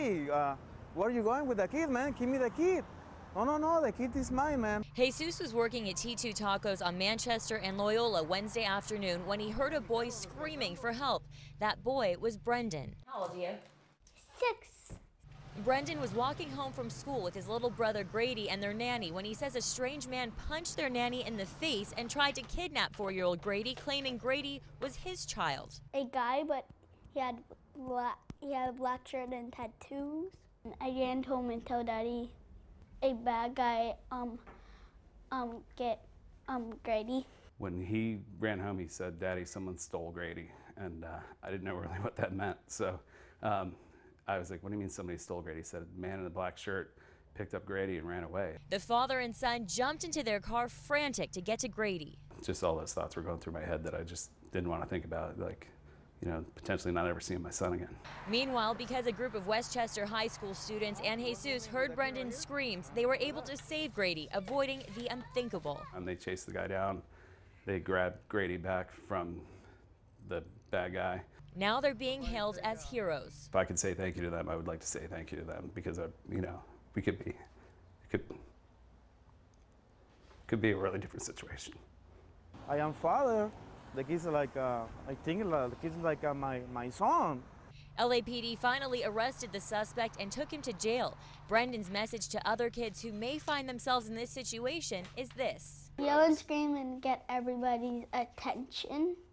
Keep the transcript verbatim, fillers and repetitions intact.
hey, uh, where are you going with the kid, man? Give me the kid. No, no, no, the kid is mine, man. Jesus was working at T two Tacos on Manchester and Loyola Wednesday afternoon when he heard a boy screaming for help. That boy was Brendan. How old are you? Six. Brendan was walking home from school with his little brother Grady and their nanny when he says a strange man punched their nanny in the face and tried to kidnap four-year-old Grady, claiming Grady was his child. A guy, but he had black, he had a black shirt and tattoos. And I ran home and told Daddy a bad guy um um get um Grady. When he ran home, he said, "Daddy, someone stole Grady," and uh, I didn't know really what that meant. So. Um, I was like, what do you mean somebody stole Grady? He said, a man in a black shirt picked up Grady and ran away. The father and son jumped into their car frantic to get to Grady. Just all those thoughts were going through my head that I just didn't want to think about, like, you know, potentially not ever seeing my son again. Meanwhile, because a group of Westchester high school students and Jesus heard Brendan's screams, they were able to save Grady, avoiding the unthinkable. And they chased the guy down. They grabbed Grady back from the bad guy. Now they're being hailed as heroes. If I could say thank you to them, I would like to say thank you to them because, I, you know, we could be, it could, could be a really different situation. I am father. The kids are like, uh, I think uh, the kids are like uh, my, my son. L A P D finally arrested the suspect and took him to jail. Brendan's message to other kids who may find themselves in this situation is this. Yell and scream and get everybody's attention.